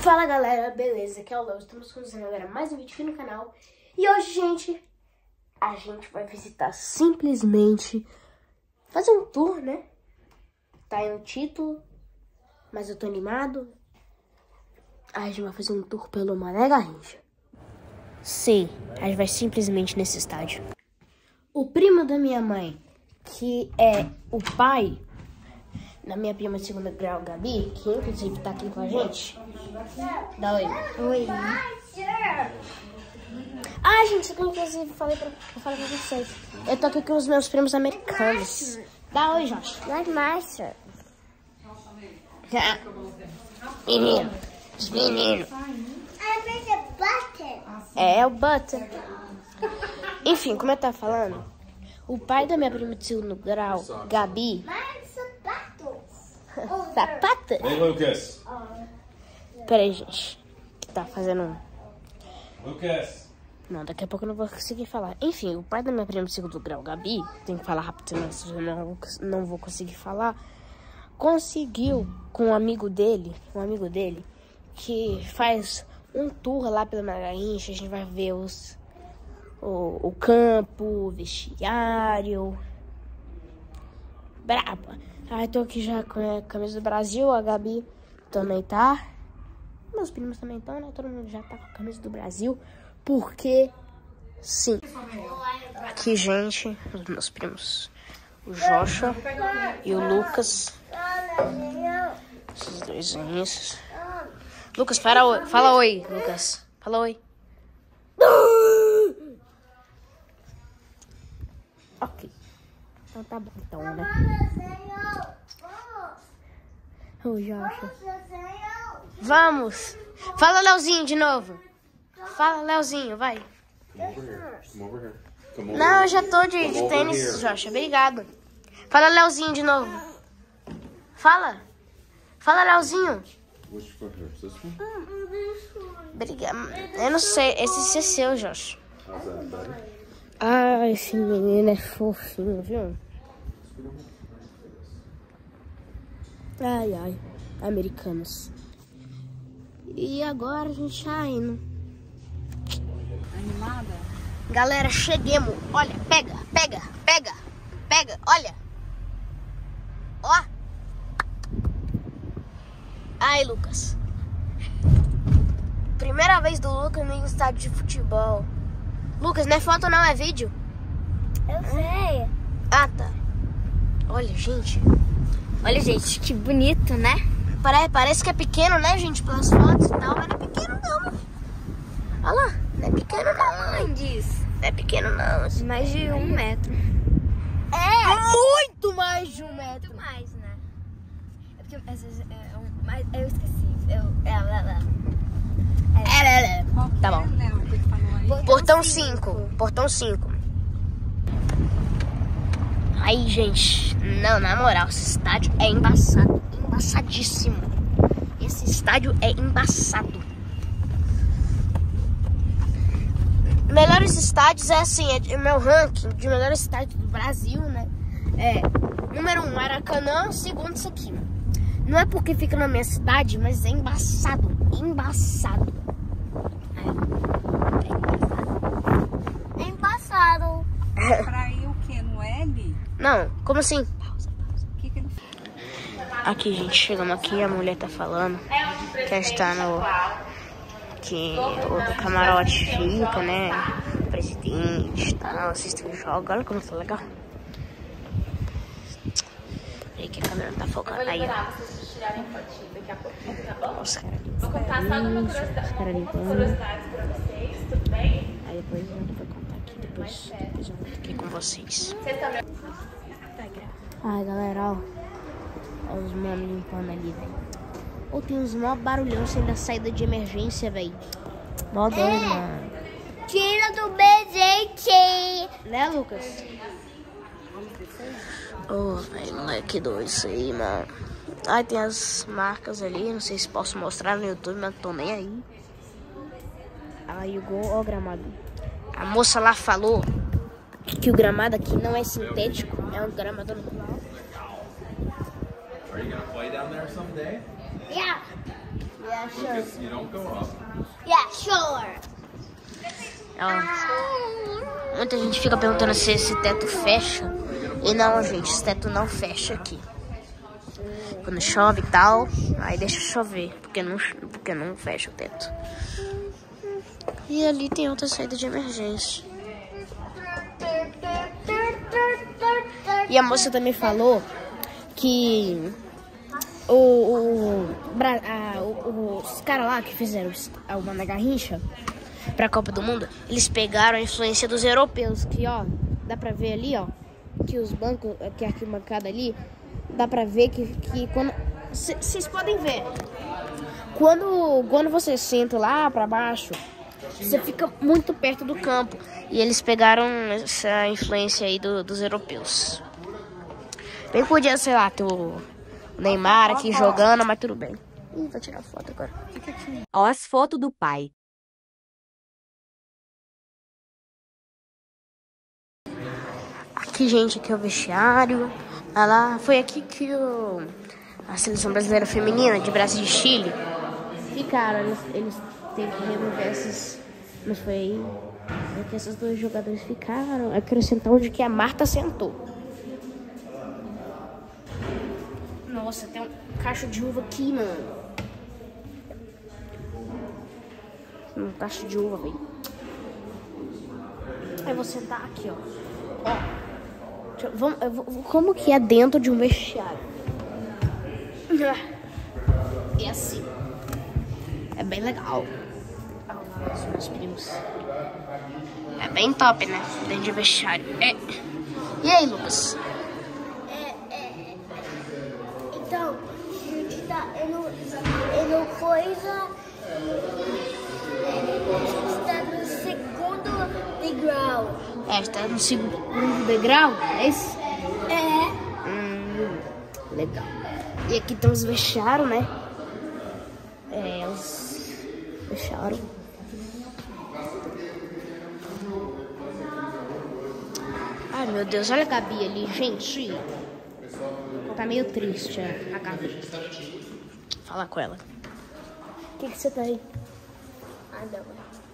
Fala galera, beleza? Aqui é o Léo, estamos começando agora mais um vídeo aqui no canal. E hoje, gente, a gente vai visitar simplesmente fazer um tour, né? Tá aí no título, mas eu tô animado. A gente vai fazer um tour pelo Mané Garrincha. Sim, a gente vai simplesmente nesse estádio. O primo da minha mãe, que é o pai da minha prima de segundo grau, Gabi, que inclusive tá aqui com a gente. Dá oi. Oi. Ah, gente, isso que eu inclusive falei pra vocês. Eu tô aqui com os meus primos americanos. Dá oi, Josh. Dá massa. Menino. Os meninos. É o Butter. Enfim, como eu tava falando, o pai da minha prima de segundo grau, Gabi. Sapato? Ei, Lucas. Peraí, gente. Tá fazendo Lucas. Não, daqui a pouco eu não vou conseguir falar. Enfim, o pai da minha prima de segundo grau, Gabi, tem que falar rápido, senão eu não vou conseguir falar. Conseguiu com um amigo dele, que faz um tour lá pela Garrincha. A gente vai ver o campo, o vestiário. Braba. Aí tô aqui já com a camisa do Brasil, a Gabi também tá. Meus primos também estão, né? Todo mundo já tá com a camisa do Brasil. Porque, sim. Aqui, gente, os meus primos. O Joshua e o Lucas. Esses dois. Lucas, fala oi, Lucas. Fala oi. Ok. Então tá bom, então, né? Ô, Joshua. Vamos. Fala, Leozinho, de novo. Fala, Leozinho, vai. Não, eu já tô de tênis, Joshua. Obrigado. Fala, Leozinho, de novo. Fala. Fala, Leozinho. Obrigado. Eu não sei. Esse é seu, Joshua. Ah, esse menino é fofinho, viu? Ai, ai. Americanos. E agora a gente tá indo. Animada? Galera, cheguemos. Olha, pega. Olha. Ó. Ai, Lucas. Primeira vez do Lucas no estádio de futebol. Lucas, não é foto não, é vídeo? Eu sei. Ah, tá. Olha, gente. Olha, gente, que bonito, né? Parece que é pequeno, né, gente? Pelas fotos e tal, mas não é pequeno não. Olha lá, não é pequeno não. Quem diz? Não é pequeno não. Mais de 1 metro. É muito mais de 1 metro. Muito mais, né? É porque às vezes mas eu esqueci. Tá bom. Portão 5. Portão 5. Aí, gente. Não, na moral, esse estádio é embaçado. Embaçadíssimo. Esse estádio é embaçado. Melhores estádios é assim, é meu ranking de melhores estádios do Brasil, né? Número 1, Maracanã, segundo isso aqui. Não é porque fica na minha cidade, mas é embaçado. Embaçado. É embaçado. Pra ir o quê? No L? Não, como assim? Pausa. Que ele... Aqui, gente, chegamos aqui, a mulher tá falando que está no... que o camarote fica, né? O presidente, tá, assiste o jogo. Olha como tá legal. Aí que a câmera não tá focando. Aí, ó. Os caras limpando. Aí depois eu vou contar aqui. Depois eu volto aqui com vocês. Ai, galera, ó. Olha os manos limpando ali, velho. Ou tem uns mó barulhão saindo da saída de emergência, velho. Mó doido, mano. Tira do presente. Né, Lucas? Ô, velho, moleque doido isso aí, mano. Ai, tem as marcas ali. Não sei se posso mostrar no YouTube, mas não tô nem aí. Aí o gol, ó o gramado. A moça lá falou que o gramado aqui não é sintético, é um gramado natural. Are you gonna play down there someday? Yeah. Yeah, sure. Lucas, you don't go up. Yeah, sure. Muita gente fica perguntando se esse teto fecha. E não, gente, esse teto não fecha aqui. Quando chove e tal, aí deixa chover, porque não fecha o teto. E ali tem outra saída de emergência. E a moça também falou que os caras lá que fizeram a Mané Garrincha pra Copa do Mundo, eles pegaram a influência dos europeus, que ó, dá pra ver ali, ó, que os bancos, que a arquibancada ali, dá pra ver que quando... Vocês podem ver, quando você senta lá pra baixo, você fica muito perto do campo. E eles pegaram essa influência aí dos europeus. Bem podia, sei lá, ter o Neymar aqui jogando, mas tudo bem. Ih, vou tirar foto agora. Ó as fotos do pai. Aqui, gente, aqui é o vestiário. Ah lá, foi aqui que a seleção brasileira feminina de Brasil e Chile ficaram. Eles têm que remover esses... Mas foi aí que essas duas jogadoras ficaram. Eu quero sentar onde que a Marta sentou. Nossa, tem um cacho de uva aqui, mano. Um cacho de uva, velho. Aí eu vou sentar aqui, ó. Como que é dentro de um vestiário? É assim. É bem legal. Os meus primos. É bem top, né? Dentro de vestiário. É. E aí, Lucas? Então, a gente tá no coisa. A gente tá no segundo degrau. Tá no segundo degrau? É isso? É. Legal. E aqui tem os vestiários, né? Os vestiários. Ai, meu Deus, olha a Gabi ali, gente. Tá meio triste a Gabi. Fala com ela. O que você tá aí? Ah, não.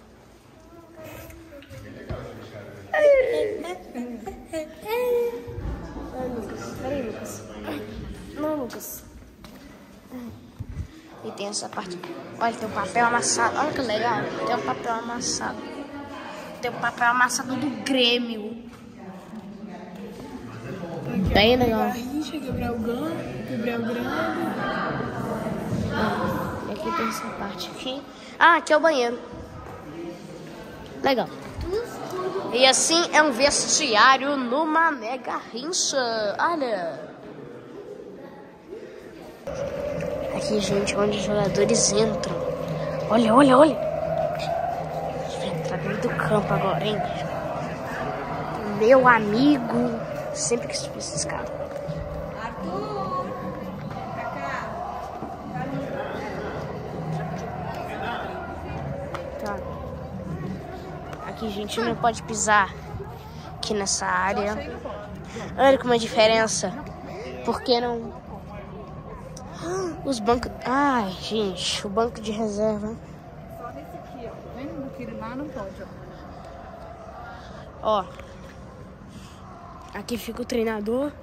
Peraí, Lucas. Não, Lucas. E tem essa parte. Olha, tem um papel amassado. Olha que legal. Tem um papel amassado. Tem um papel amassado do Grêmio. Bem legal. Gabriel Grande. E aqui tem essa parte aqui. Ah, aqui é o banheiro. Legal. E assim é um vestiário no Mané Garrincha. Olha. Aqui, gente, onde os jogadores entram. Olha, olha, olha. Vai entrar dentro do campo agora, hein? Meu amigo. Sempre que subir essa escada. Arthur! Tá. Aqui, gente, não pode pisar aqui nessa área. Olha como é a diferença. Por que não... Os bancos... Ai, gente, o banco de reserva. Só nesse aqui, ó. Vem aquele lá, não pode, Ó. Aqui fica o treinador.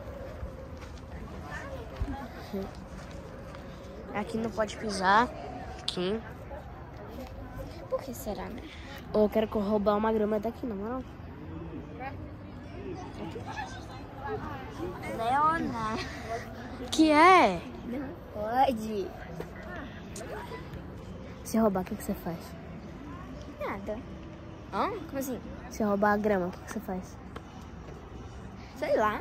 Aqui não pode pisar. Aqui. Por que será, né? Ou eu quero roubar uma grama daqui, não, não? Leona. Que é? Não pode. Se roubar, o que você faz? Nada. Hã? Como assim? Se roubar a grama, o que você faz? Sei lá.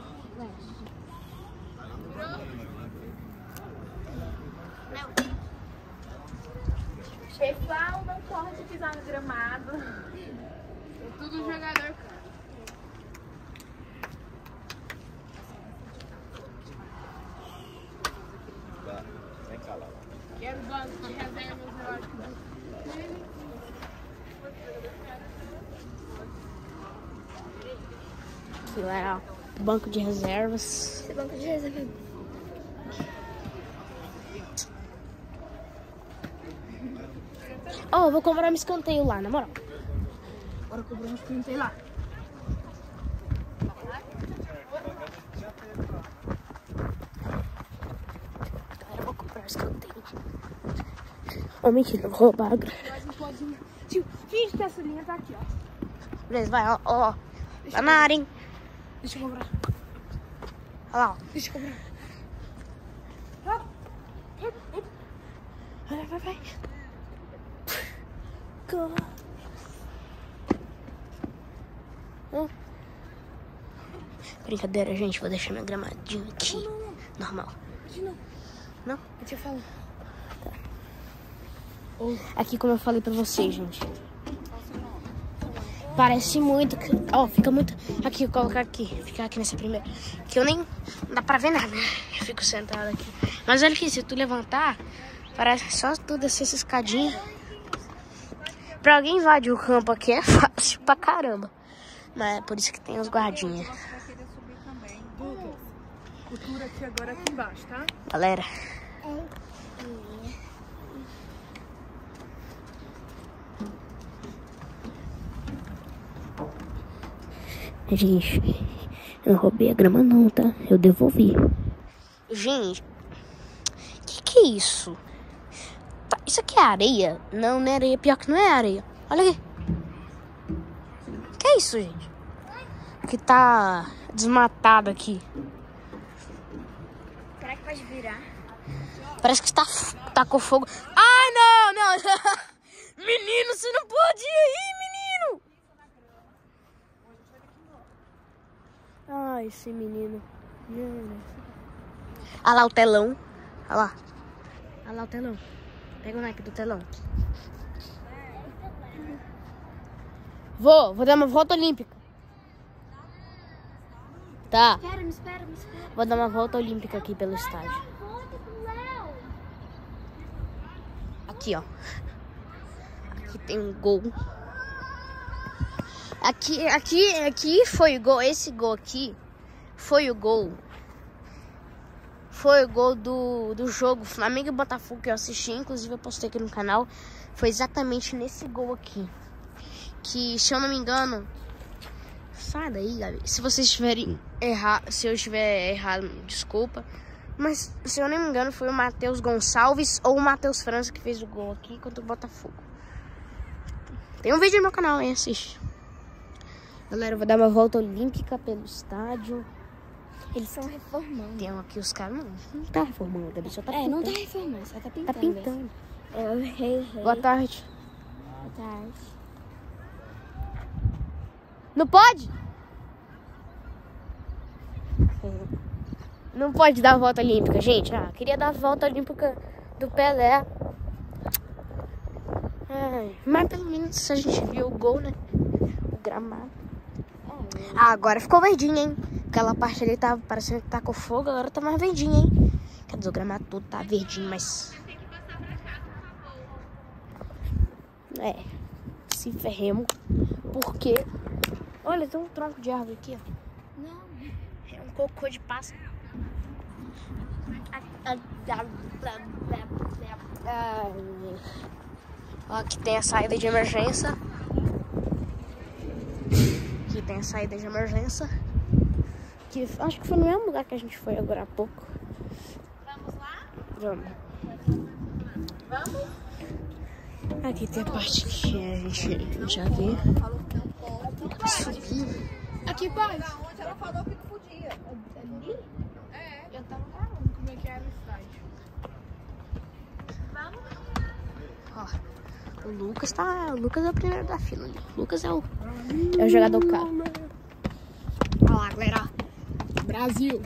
Pessoal, não pode pisar no gramado. É tudo jogador. Quero banco de reservas, eu acho que Que legal. Banco de reservas. Esse banco de reserva. Ó, eu vou cobrar um escanteio lá, na moral. Bora cobrar um escanteio lá. Galera, eu vou comprar um escanteio. Ô, mentira, eu vou roubar a grana. Mais um podinho. Tio, finge que essa linha tá aqui, ó. Beleza, vai, ó. Tá na área, hein? Deixa eu cobrar. Olha lá, ó. Deixa eu cobrar. Vai. Go. Brincadeira, gente. Vou deixar minha gramadinha aqui. Não. Normal. Não? Deixa eu falar. Tá. Aqui, como eu falei pra vocês, gente. Parece muito que... Ó, fica muito... Aqui, eu colocar aqui. Ficar aqui nessa primeira. Que eu nem... Não dá pra ver nada. Eu fico sentada aqui. Mas olha aqui, se tu levantar... Parece só tu descer essa escadinha. Pra alguém invadir o campo aqui é fácil pra caramba. Mas é por isso que tem os guardinhas. Vai querer subir também. Lucas, cultura aqui agora aqui embaixo, tá? Galera. Gente, eu não roubei a grama não, tá? Eu devolvi. Gente, que é isso? Tá, isso aqui é areia? Não, não é areia. Pior que não é areia. Olha aqui. Que é isso, gente? Que tá desmatado aqui. Será que pode virar? Parece que tá com fogo. Ai, não. Menino, você não pode ir aí, menino. Ai, esse menino. Olha lá o telão. Olha lá o telão. Pega o Nike do telão. Vou dar uma volta olímpica. Tá. Me espera. Vou dar uma volta olímpica aqui pelo estádio. Aqui, ó. Aqui tem um gol. Aqui foi o gol. Esse gol aqui foi o gol. Foi o gol do jogo Flamengo e Botafogo que eu assisti. Inclusive eu postei aqui no canal. Foi exatamente nesse gol aqui. Que, se eu não me engano... Sai daí, Gabi. Se vocês estiverem errado... Se eu estiver errado, desculpa. Mas, se eu não me engano, foi o Matheus Gonçalves ou o Matheus França que fez o gol aqui contra o Botafogo. Tem um vídeo no meu canal, hein? Assiste. Galera, eu vou dar uma volta olímpica pelo estádio. Eles estão reformando. Tem aqui os caras... Não tá reformando, Gabi. Só tá pintando. Não tá reformando, só tá pintando. Tá pintando. É o rei. Boa tarde. Boa tarde. Não pode? Não pode dar a volta olímpica, gente. Queria dar a volta olímpica do Pelé. Mas pelo menos a gente viu o gol, né? O gramado. Agora ficou verdinho, hein? Aquela parte ali tava parecendo que tá com fogo, agora tá mais verdinho, hein? Quer dizer, o gramado todo tá verdinho, mas... se ferremos. Porque... Olha, tem um tronco de árvore aqui, ó. Não. É um cocô de pássaro. Ó, aqui tem a saída de emergência. Que acho que foi no mesmo lugar que a gente foi agora há pouco. Vamos lá? Vamos. Vamos? Aqui tem a parte que a gente já viu. Subir. Aqui, pai. Onde ela falou que não podia. Ali? É. Eu tava falando como é que era o estádio. Vamos? Ó, o Lucas é o primeiro da fila ali. O Lucas é o jogador caro. Olha lá, galera. Brasil.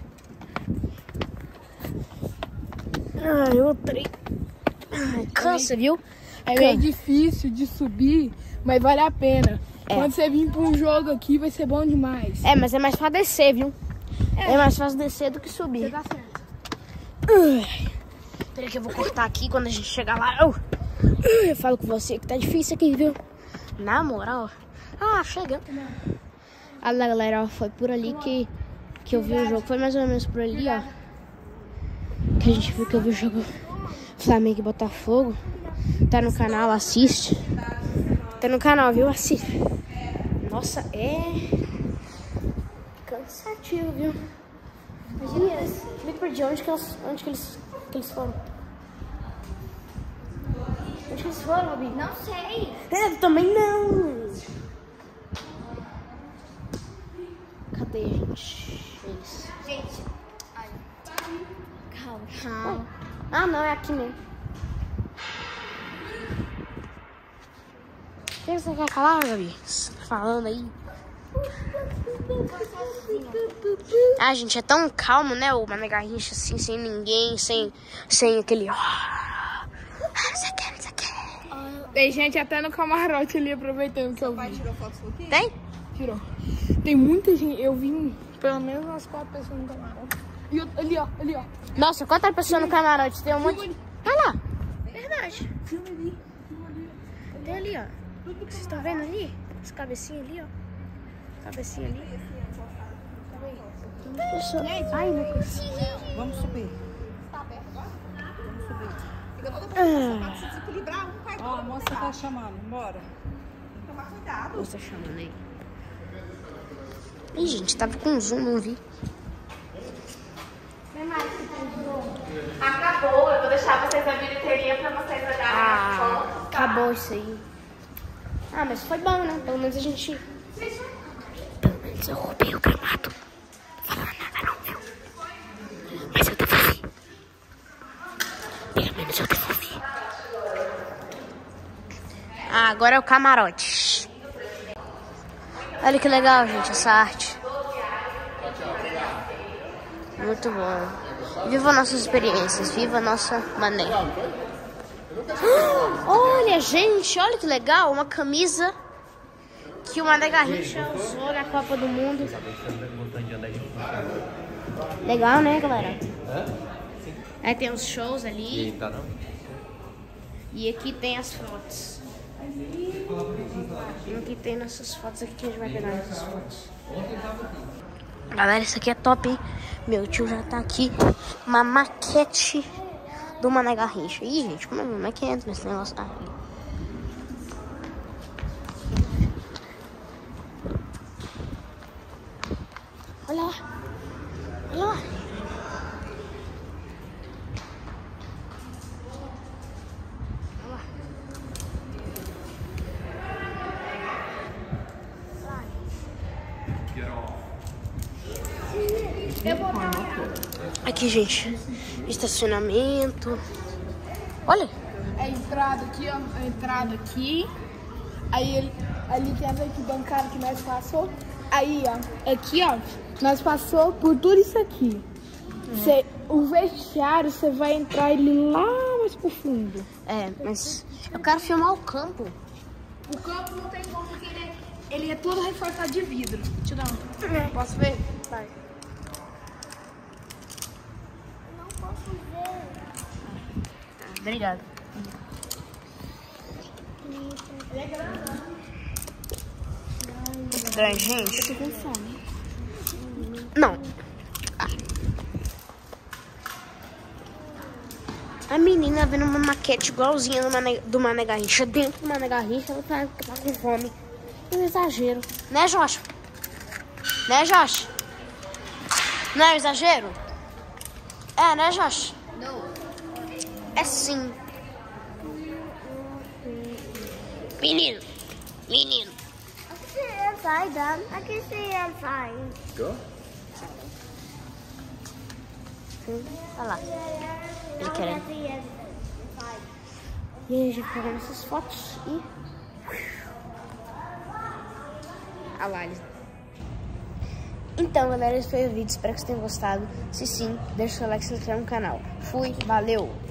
Ai, o trem. Cansa, viu? É meio difícil de subir, mas vale a pena. Quando você vir pra um jogo aqui, vai ser bom demais. Mas é mais fácil descer, viu? É mais fácil descer do que subir. Você tá certo. Peraí que eu vou cortar aqui quando a gente chegar lá. Eu falo com você que tá difícil aqui, viu? Na moral. Chega. Olha lá, galera, ó, foi por ali que eu vi o jogo. Foi mais ou menos por ali, ó. Que a gente viu que eu vi o jogo Flamengo e Botafogo. tá no canal, assiste. Tá no canal, viu? Assiste. Nossa, é cansativo, viu? Imagina, me perdi. Onde que eles foram? Onde que eles foram, Gabi? Não sei. Eu também não. Cadê, gente? Eles. Gente, olha. Calma. Ah, não, é aqui mesmo. O que você quer falar, Gabi? Você tá falando aí? Ah, gente, é tão calmo, né? O Mané Garrincha, assim, sem ninguém, sem aquele... Não sei o que. Tem gente até no camarote ali aproveitando que eu vi. Tirou foto sua aqui? Tem? Tirou. Tem muita gente. Eu vi pelo menos umas 4 pessoas no camarote. E ali, ó. Nossa, quantas pessoas no camarote? Tem um monte... Olha lá. Verdade. Filma ali. Tem ali, ó. Vocês estão vendo ali? As cabecinhas ali, ó. Cabecinha ali. Ai, meu Deus. Vamos subir. Tá aberto agora? Vamos subir. Fica todo mundo pra se desequilibrar, um cai. Ó, a moça tá chamando, bora. Tem que tomar cuidado. Você chamando aí. Ih, gente, tava com zoom, não vi. Acabou, eu vou deixar vocês a bilheteria pra vocês olharem as fotos. Acabou isso aí. Ah, mas foi bom, né? Pelo menos a gente... Pelo menos eu roubei o gramado. Não falando nada não, viu? Mas eu devolvi. Pelo menos eu devolvi. Ah, agora é o camarote. Olha que legal, gente, essa arte. Muito bom. Viva nossas experiências, viva a nossa Mané. Olha, gente, olha que legal. Uma camisa que o Mané Garrincha usou na Copa do Mundo. Legal, né, galera? Aí tem os shows ali. E aqui tem as fotos. Aqui tem nossas fotos aqui que a gente vai pegar nessas fotos. Galera, isso aqui é top, hein? Meu tio já tá aqui. Uma maquete do Mané Garrincha. Ih, gente, como é que entra nesse negócio? Ah, olha lá. Olha lá. Aqui, gente, estacionamento. Olha. É a entrada aqui, ó. A entrada aqui. Aí ali tem a arquibancada que nós passou. Aí, ó. Aqui, ó. Nós passou por tudo isso aqui. O vestiário, você vai entrar ele lá mais pro fundo. É, mas eu quero filmar o campo. O campo não tem como, porque ele é todo reforçado de vidro. Deixa eu dar um. Posso ver? Vai. Não posso ver. Obrigado. Grande, gente. Eu tô com fome. Não. A menina vendo uma maquete igualzinha do Mané Garrincha. Dentro do Mané Garrincha, ela tá com fome. É um exagero. Né, Josh? Né, Josh? Não é um exagero? É, né, Josh? Não. É sim. Menino. Menino. I can see it inside, Dad. I can see it inside. Olha lá. Ele querendo. E aí a gente pegou essas fotos e... Olha lá, eles... Então, galera, esse foi o vídeo. Espero que vocês tenham gostado. Se sim, deixa o seu like e se inscreve no canal. Fui, valeu!